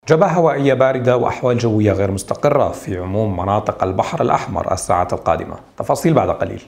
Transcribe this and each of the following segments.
جبهة هوائية باردة وأحوال جوية غير مستقرة في عموم مناطق البحر الأحمر الساعات القادمة. تفاصيل بعد قليل.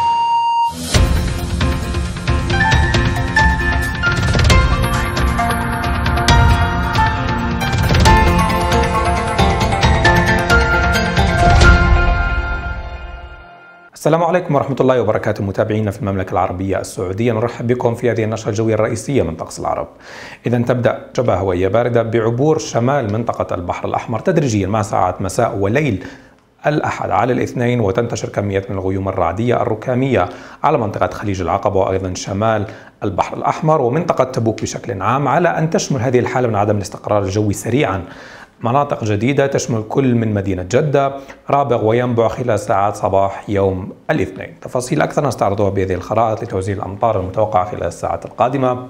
السلام عليكم ورحمة الله وبركاته متابعينا في المملكة العربية السعودية، نرحب بكم في هذه النشرة الجوية الرئيسية من طقس العرب. إذا تبدأ جبهة هوائية باردة بعبور شمال منطقة البحر الأحمر تدريجيا مع ساعات مساء وليل الأحد على الاثنين، وتنتشر كميات من الغيوم الرعدية الركامية على منطقة خليج العقبة وأيضا شمال البحر الأحمر ومنطقة تبوك بشكل عام، على أن تشمل هذه الحالة من عدم الاستقرار الجوي سريعا مناطق جديدة تشمل كل من مدينة جدة، رابغ وينبع خلال ساعات صباح يوم الاثنين. تفاصيل أكثر نستعرضها بهذه الخرائط لتوزيع الأمطار المتوقعة خلال الساعات القادمة،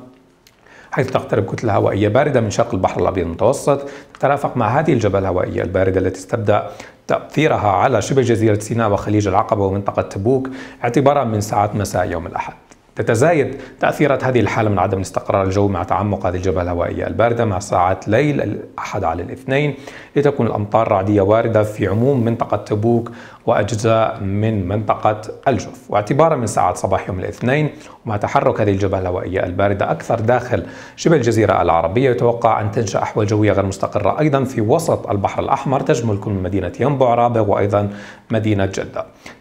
حيث تقترب كتلة هوائية باردة من شرق البحر الأبيض المتوسط تترافق مع هذه الجبهة الهوائية الباردة التي تبدأ تأثيرها على شبه جزيرة سيناء وخليج العقبة ومنطقة تبوك اعتبارا من ساعات مساء يوم الأحد. تتزايد تأثيرات هذه الحالة من عدم الاستقرار الجوي مع تعمق هذه الجبهة الهوائية الباردة مع ساعات ليل الأحد على الاثنين، لتكون الأمطار رعدية واردة في عموم منطقة تبوك وأجزاء من منطقة الجوف، واعتبارا من ساعات صباح يوم الاثنين ومع تحرك هذه الجبهة الهوائية الباردة أكثر داخل شبه الجزيرة العربية، يتوقع أن تنشأ أحوال جوية غير مستقرة أيضا في وسط البحر الأحمر تشمل كل مدينة ينبع، رابغ وأيضا مدينة جدة.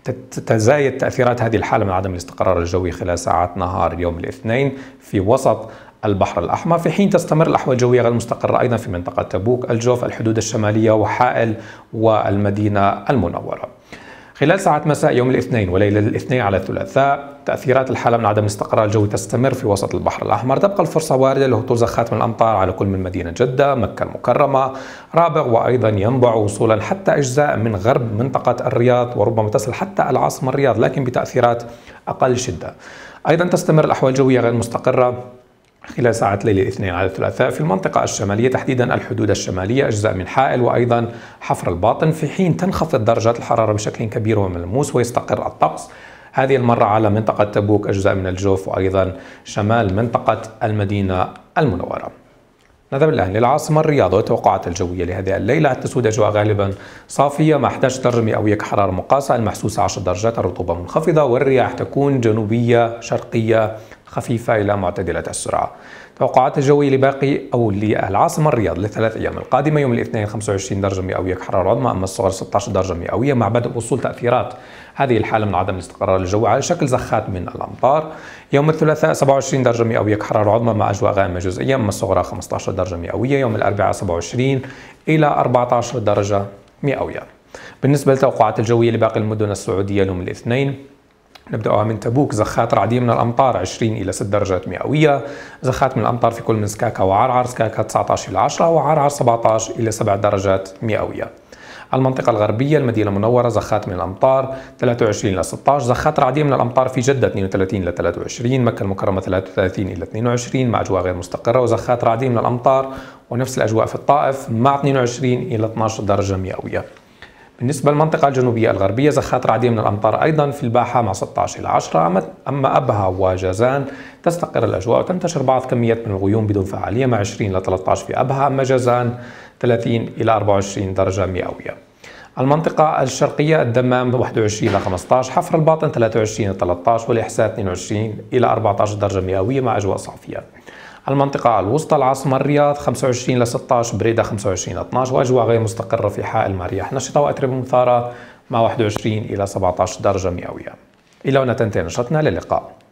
تتزايد تأثيرات هذه الحالة من عدم الاستقرار الجوي خلال ساعات نهار يوم الاثنين في وسط البحر الأحمر، في حين تستمر الأحوال الجوية غير مستقرة أيضا في منطقة تبوك، الجوف، الحدود الشمالية وحائل والمدينة المنورة. خلال ساعات مساء يوم الاثنين وليلة الاثنين على الثلاثاء تأثيرات الحالة من عدم الاستقرار الجوي تستمر في وسط البحر الأحمر، تبقى الفرصة واردة لهطول زخات من الأمطار على كل من مدينة جدة، مكة المكرمة، رابغ وأيضا ينبع وصولا حتى أجزاء من غرب منطقة الرياض وربما تصل حتى العاصمة الرياض لكن بتأثيرات أقل شدة. أيضا تستمر الأحوال الجوية غير مستقرة خلال ساعات ليلة الاثنين على الثلاثاء في المنطقة الشمالية تحديدا الحدود الشمالية، أجزاء من حائل وأيضا حفر الباطن، في حين تنخفض درجات الحرارة بشكل كبير وملموس ويستقر الطقس هذه المرة على منطقة تبوك، أجزاء من الجوف وأيضا شمال منطقة المدينة المنورة. نذهب الآن للعاصمة الرياض والتوقعات الجوية لهذه الليلة. تسود أجواء غالبا صافية مع 11 درجة مئوية كحرارة مقاسة، المحسوسة 10 درجات، الرطوبة منخفضة، والرياح تكون جنوبية شرقية خفيفة إلى معتدلة السرعة. توقعات الجوية لباقي أو للعاصمة الرياض للثلاث أيام القادمة: يوم الاثنين 25 درجة مئوية كحرارة عظمى، أما الصغرى 16 درجة مئوية، مع بدء وصول تأثيرات هذه الحالة من عدم الاستقرار الجوي على شكل زخات من الأمطار. يوم الثلاثاء 27 درجة مئوية كحرارة عظمى مع أجواء غائمة جزئية، أما الصغرى 15 درجة مئوية. يوم الأربعاء 27 إلى 14 درجة مئوية. بالنسبة للتوقعات الجوية لباقي المدن السعودية يوم الاثنين نبدأها من تبوك: زخات رعدية من الأمطار 20 إلى 6 درجات مئوية، زخات من الأمطار في كل من سكاكا وعرعر، سكاكا 19 إلى 10 وعرعر 17 إلى 7 درجات مئوية. المنطقة الغربية المدينة المنورة زخات من الأمطار 23 إلى 16، زخات رعدية من الأمطار في جدة 32 إلى 23، مكة المكرمة 33 إلى 22 مع أجواء غير مستقرة، وزخات رعدية من الأمطار ونفس الأجواء في الطائف مع 22 إلى 12 درجة مئوية. بالنسبة للمنطقة الجنوبية الغربية زخات رعدية من الأمطار أيضا في الباحة مع 16 إلى 10، أما أبها وجازان تستقر الأجواء وتنتشر بعض كميات من الغيوم بدون فعالية مع 20 إلى 13 في أبها، أما جازان 30 إلى 24 درجة مئوية. المنطقة الشرقية الدمام 21 إلى 15، حفر الباطن 23 إلى 13، والإحساء 22 إلى 14 درجة مئوية مع أجواء صافية. المنطقة الوسطى العاصمة الرياض 25 إلى 16، بريدة 25 إلى 12 وأجواء غير مستقرة في حائل مع رياح نشطة وأتربة مثارة مع 21 إلى 17 درجة مئوية. إلى هنا تنتهي نشرتنا، للقاء.